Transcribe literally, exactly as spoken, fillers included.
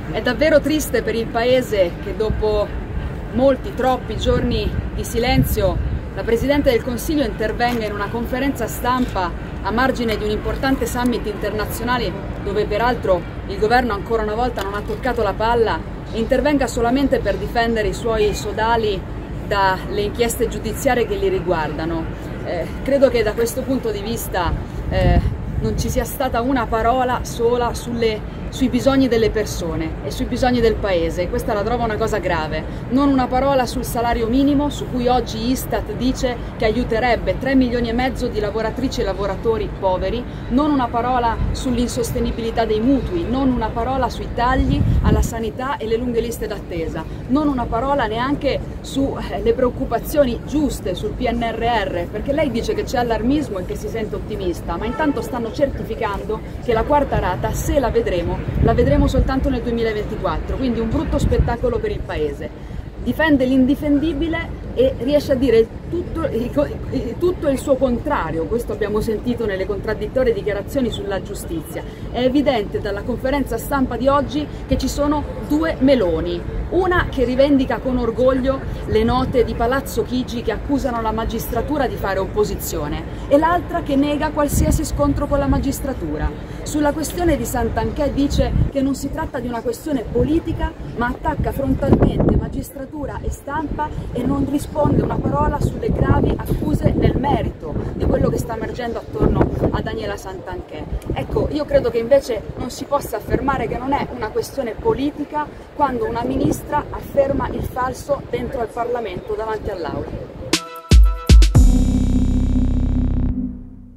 È davvero triste per il Paese che dopo molti, troppi giorni di silenzio la Presidente del Consiglio intervenga in una conferenza stampa a margine di un importante summit internazionale dove peraltro il governo ancora una volta non ha toccato la palla e intervenga solamente per difendere i suoi sodali dalle inchieste giudiziarie che li riguardano. Eh, credo che da questo punto di vista eh, non ci sia stata una parola sola sulle, sui bisogni delle persone e sui bisogni del Paese. Questa la trovo una cosa grave. Non una parola sul salario minimo, su cui oggi Istat dice che aiuterebbe tre milioni e mezzo di lavoratrici e lavoratori poveri. Non una parola sull'insostenibilità dei mutui, non una parola sui tagli alla sanità e le lunghe liste d'attesa. Non una parola neanche sulle preoccupazioni giuste sul P N R R, perché lei dice che c'è allarmismo e che si sente ottimista, ma intanto stanno certificando che la quarta rata, se la vedremo, la vedremo soltanto nel duemilaventiquattro, quindi un brutto spettacolo per il Paese. Difende l'indifendibile e riesce a dire tutto, tutto il suo contrario. Questo abbiamo sentito nelle contraddittorie dichiarazioni sulla giustizia. È evidente dalla conferenza stampa di oggi che ci sono due Meloni, una che rivendica con orgoglio le note di Palazzo Chigi che accusano la magistratura di fare opposizione e l'altra che nega qualsiasi scontro con la magistratura. Sulla questione di Santanchè dice che non si tratta di una questione politica, ma attacca frontalmente magistratura e stampa e non risponde una parola sulle gravi accuse nel merito di quello che sta emergendo attorno a Daniela Santanchè. Ecco, io credo che invece non si possa affermare che non è una questione politica quando una ministra afferma il falso dentro al Parlamento davanti all'Aula.